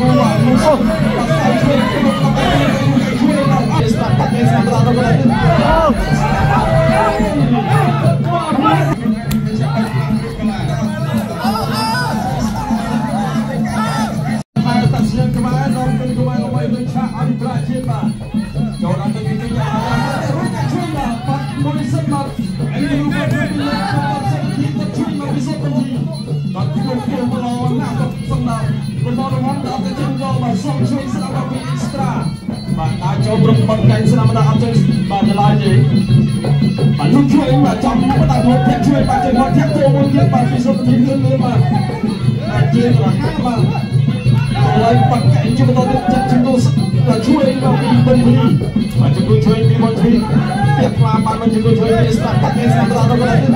ចូលព្រមបត់កាញ់ស្នាមដាក់អត់ចេញបាទឆ្លើយទេបាទលោកជួយបាទចាំមកដាក់មកធាក់ជួយបាទជួយមកធាក់ចូលមួយទៀតបាទពីសុខភាពលឿនបាទអាចជារាខាបាទហើយបត់កាញ់ជួយបន្តចាត់ជំនួសបាទជួយមកពីបិណ្ឌនីបាទជំនួសជួយពីមកទីទៀតខ្លាបាទមកជំនួសជួយពីស្តាប់បត់កាញ់ស្នាមដាក់ទៅបាទ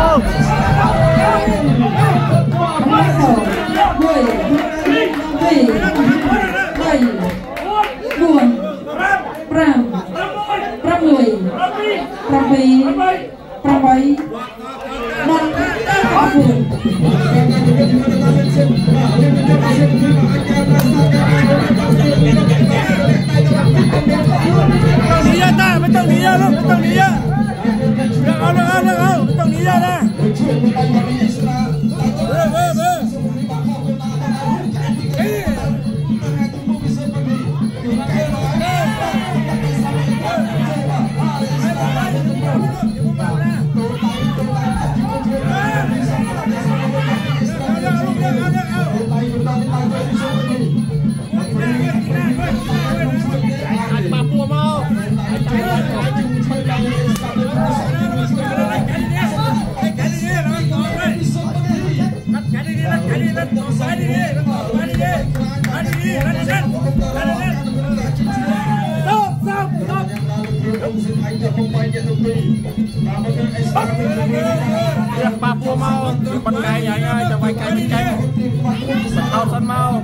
Bà pua mau, con cây vậy ơi, cho vay cây bên cây, tao sân mau.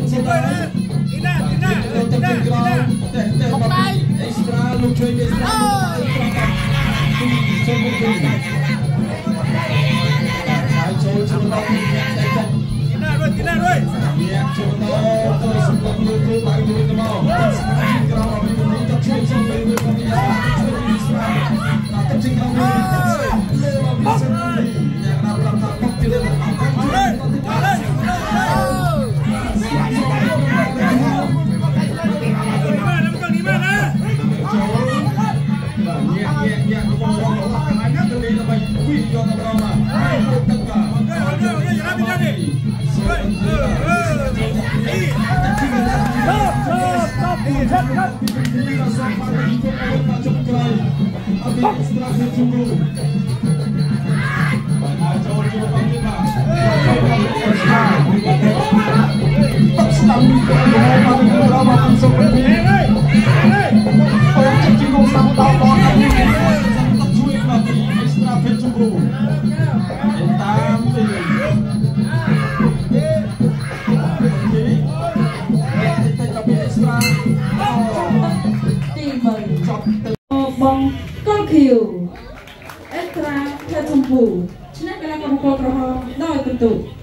sẽ tới extra lúc chơi extra bong con kiều extra theo trung phủ ឆ្នាំកីឡាករប្រហោដោយបន្ទុក